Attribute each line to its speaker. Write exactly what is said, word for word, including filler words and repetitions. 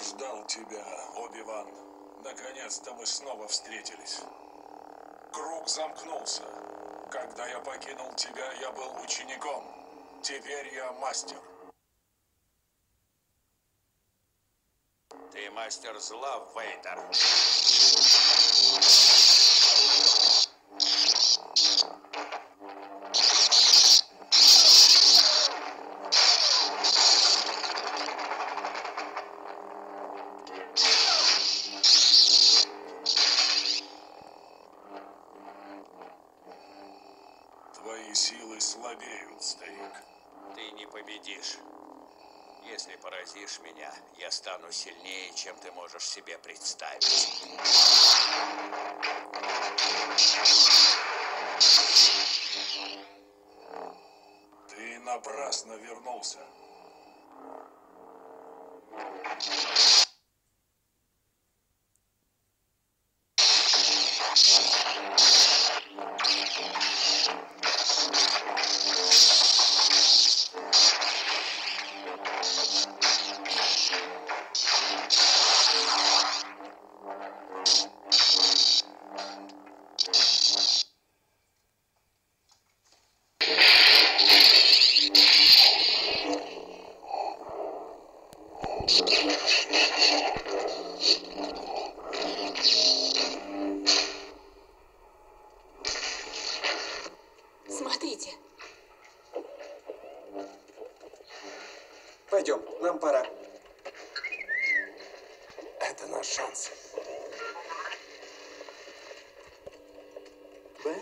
Speaker 1: Ждал тебя, Оби-Ван. Наконец-то мы снова встретились. Круг замкнулся. Когда я покинул тебя, я был учеником. Теперь я мастер.
Speaker 2: Ты мастер зла, Вейдер.
Speaker 1: Твои силы слабеют, старик.
Speaker 2: Ты не победишь. Если поразишь меня, я стану сильнее, чем ты можешь себе представить.
Speaker 1: Ты напрасно вернулся.
Speaker 3: Смотрите.
Speaker 4: Пойдем, нам пора. Это наш шанс. Бен?